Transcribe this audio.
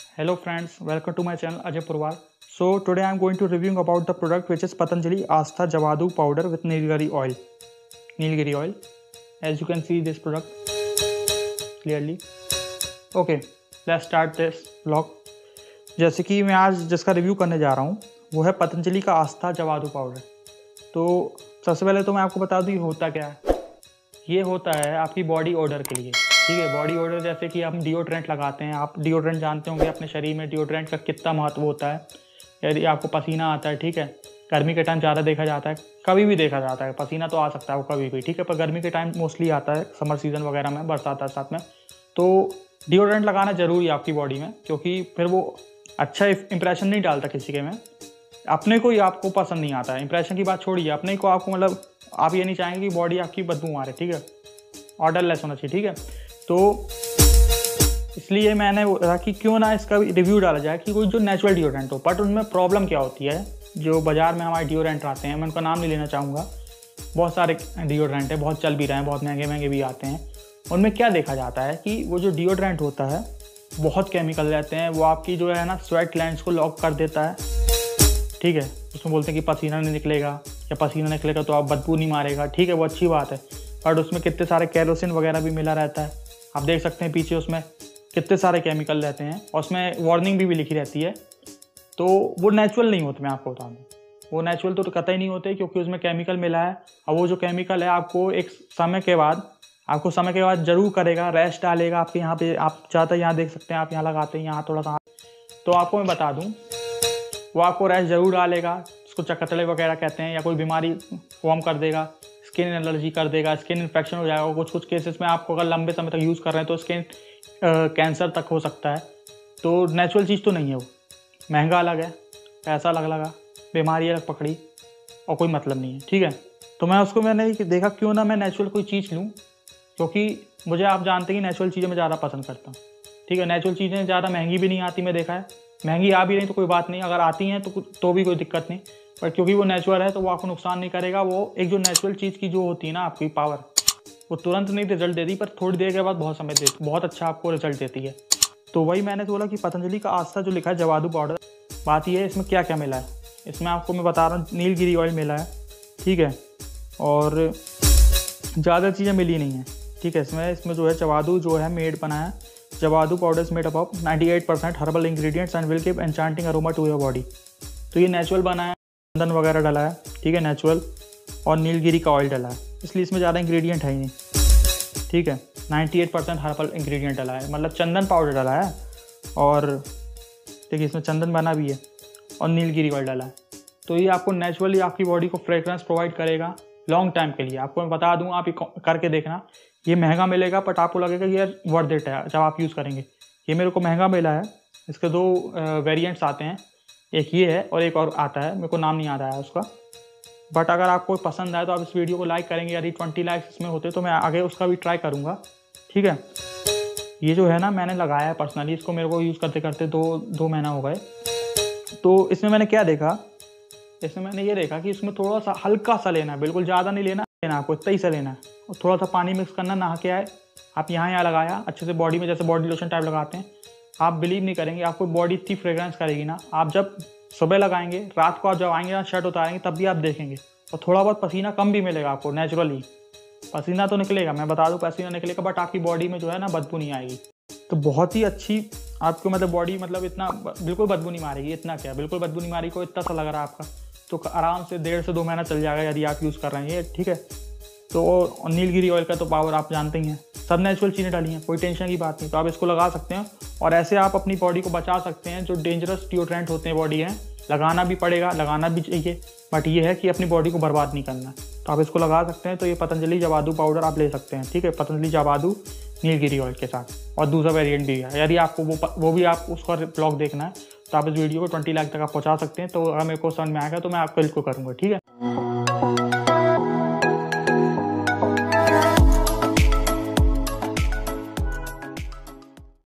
Hello friends, welcome to my channel Ajay Purwal. So today I am going to reviewing about the product which is Patanjali Astha Javadu powder with Nilgiri oil. Nilgiri oil. As you can see this product clearly. Okay, let's start this vlog. जैसे कि मैं आज जिसका review करने जा रहा हूँ वो है पतंजलि का आस्था जवादू पाउडर। तो सबसे पहले तो मैं आपको बता दूँ ये होता क्या है। ये होता है आपकी बॉडी ओडर के लिए, ठीक है। बॉडी ओडर जैसे कि हम डिओड्रेंट लगाते हैं, आप डिओड्रेंट जानते होंगे अपने शरीर में डिओड्रेंट का कितना महत्व होता है। यदि आपको पसीना आता है, ठीक है, गर्मी के टाइम ज़्यादा देखा जाता है, कभी भी देखा जाता है, पसीना तो आ सकता है वो कभी भी, ठीक है, पर गर्मी के टाइम मोस्टली आता है, समर सीज़न वगैरह में, बरसात में। तो डिओड्रेंट लगाना ज़रूरी है आपकी बॉडी में, क्योंकि फिर वो अच्छा इंप्रेशन नहीं डालता किसी के में। अपने को ही आपको पसंद नहीं आता है, इंप्रेशन की बात छोड़िए, अपने को आपको मतलब आप ये नहीं चाहेंगे कि बॉडी आपकी बदबू मारे, ठीक है, ऑर्डरलेस होना चाहिए, ठीक है। तो इसलिए मैंने बोला कि क्यों ना इसका रिव्यू डाला जाए कि कोई जो नेचुरल डिओड्रेंट हो। बट उनमें प्रॉब्लम क्या होती है, जो बाज़ार में हमारे डिओड्रेंट आते हैं, मैं उनका नाम नहीं लेना चाहूँगा, बहुत सारे डिओड्रेंट हैं, बहुत चल भी रहे हैं, बहुत महंगे भी आते हैं। उनमें क्या देखा जाता है कि वो जो डिओड्रेंट होता है बहुत केमिकल रहते हैं, वो आपकी जो है ना स्वेट ग्लैंड्स को लॉक कर देता है, ठीक है। उसमें बोलते हैं कि पसीना नहीं निकलेगा, या पसीना निकलेगा तो आप बदबू नहीं मारेगा, ठीक है, वो अच्छी बात है। बट उसमें कितने सारे कैरोसिन वगैरह भी मिला रहता है, आप देख सकते हैं पीछे उसमें कितने सारे केमिकल रहते हैं, और उसमें वार्निंग भी लिखी रहती है। तो वो नेचुरल नहीं होते, मैं आपको बता दूँ, वो नेचुरल तो कतई नहीं होते, क्योंकि उसमें केमिकल मिला है। और वो जो केमिकल है आपको एक समय के बाद ज़रूर करेगा, रेस्ट डालेगा आपके यहाँ पे। आप चाहते हैं यहाँ देख सकते हैं, आप यहाँ लगाते हैं, यहाँ थोड़ा सा, तो आपको मैं बता दूँ वो आपको रेस्ट ज़रूर डालेगा। उसको चकतड़े वगैरह कहते हैं, या कोई बीमारी फॉर्म कर देगा, स्किन एलर्जी कर देगा, स्किन इन्फेक्शन हो जाएगा। कुछ केसेस में आपको अगर लंबे समय तक यूज़ कर रहे हैं तो स्किन कैंसर तक हो सकता है। तो नेचुरल चीज़ तो नहीं है वो, महंगा अलग है, पैसा अलग लगा, बीमारी अलग पकड़ी, और कोई मतलब नहीं है, ठीक है। तो मैंने देखा क्यों ना मैं नेचुरल कोई चीज़ लूँ, क्योंकि मुझे आप जानते हैं कि नेचुरल चीज़ें मैं ज़्यादा पसंद करता हूँ, ठीक है। नेचुरल चीज़ें ज़्यादा महंगी भी नहीं आती, मैं देखा है, महंगी आ भी नहीं तो कोई बात नहीं, अगर आती हैं तो भी कोई दिक्कत नहीं। पर क्योंकि वो नेचुरल है तो वो आपको नुकसान नहीं करेगा। वो एक जो नेचुरल चीज़ की जो होती है ना आपकी पावर, वो तुरंत नहीं रिजल्ट देती, पर थोड़ी देर के बाद बहुत अच्छा आपको रिजल्ट देती है। तो वही मैंने बोला कि पतंजलि का आस्था जो लिखा है जवादू पाउडर, बात ये है इसमें क्या क्या मिला है। इसमें आपको मैं बता रहा हूँ, नीलगिरी ऑयल मिला है, ठीक है, और ज़्यादा चीज़ें मिली नहीं है, ठीक है। इसमें जो है जवादू जो है मेड बना है, Javadhu powder is made up of 98% herbal ingredients and will give enchanting aroma to your body. तो ये नेचुरल बना है, चंदन वगैरह डाला है, ठीक है, नेचुरल, और नीलगिरी का ऑयल डाला है, इसलिए इसमें ज़्यादा इंग्रेडिएंट है ही नहीं, ठीक है। 98% हर्बल इंग्रेडिएंट डाला है, मतलब चंदन पाउडर डाला है, और देखिए इसमें चंदन बना भी है, और नीलगिरी ऑयल डाला है। तो ये आपको नेचुरली आपकी बॉडी को फ्रेगरेंस प्रोवाइड करेगा लॉन्ग टाइम के लिए। आपको मैं बता दूँ, आप ये करके देखना, ये महंगा मिलेगा बट आपको लगेगा कि यार वर्थ इट है जब आप यूज़ करेंगे। ये मेरे को महंगा मिला है, इसके दो वेरिएंट्स आते हैं, एक ये है और एक और आता है, मेरे को नाम नहीं याद आया उसका। बट अगर आपको पसंद आए तो आप इस वीडियो को लाइक करेंगे, यदि 20 लाइक्स इसमें होते तो मैं आगे उसका भी ट्राई करूँगा, ठीक है। ये जो है ना मैंने लगाया है पर्सनली, इसको मेरे को यूज़ करते करते दो महीना हो गए। तो इसमें मैंने क्या देखा, इसमें मैंने ये देखा कि इसमें थोड़ा सा हल्का सा लेना है, बिल्कुल ज़्यादा नहीं लेना आपको, इतना ही सा लेना है, और थोड़ा सा पानी मिक्स करना, नहा के आए आप यहाँ लगाया अच्छे से बॉडी में, जैसे बॉडी लोशन टाइप लगाते हैं। आप बिलीव नहीं करेंगे, आपको बॉडी इतनी फ्रेग्रेंस करेगी ना, आप जब सुबह लगाएंगे, रात को आप जब आएंगे ना शर्ट उतारेंगे तब भी आप देखेंगे, और थोड़ा बहुत पसीना कम भी मिलेगा आपको, नेचुरली पसीना तो निकलेगा, मैं बता दूँ पसीना निकलेगा, बट आपकी बॉडी में जो है ना बदबू नहीं आएगी। तो बहुत ही अच्छी आपको मतलब बॉडी, मतलब इतना बिल्कुल बदबू नहीं मारेगी, इतना क्या बिल्कुल बदबू नहीं मारेगी, को इतना सा लग रहा है आपका, तो आराम से 1.5 से 2 महीना चल जाएगा यदि आप यूज़ कर रहे हैं, ठीक है। तो नीलगिरी ऑयल का तो पावर आप जानते ही हैं, सब नेचुरल चीज़ें डाली हैं, कोई टेंशन की बात नहीं। तो आप इसको लगा सकते हैं, और ऐसे आप अपनी बॉडी को बचा सकते हैं। जो डेंजरस डिओड्रेंट होते हैं बॉडी हैं, लगाना भी पड़ेगा, लगाना भी चाहिए, बट ये है कि अपनी बॉडी को बर्बाद नहीं करना। तो आप इसको लगा सकते हैं। तो ये पतंजलि जवादू पाउडर आप ले सकते हैं, ठीक है, पतंजलि जवादू नीलगिरी ऑयल के साथ, और दूसरा वेरिएंट भी है। यदि आपको वो भी आप उसका ब्लॉग देखना है तो आप इस वीडियो को 20 लाख तक आप पहुँचा सकते हैं। तो अगर मेरे को समझ में आएगा तो मैं आपको इसको करूँगा, ठीक है।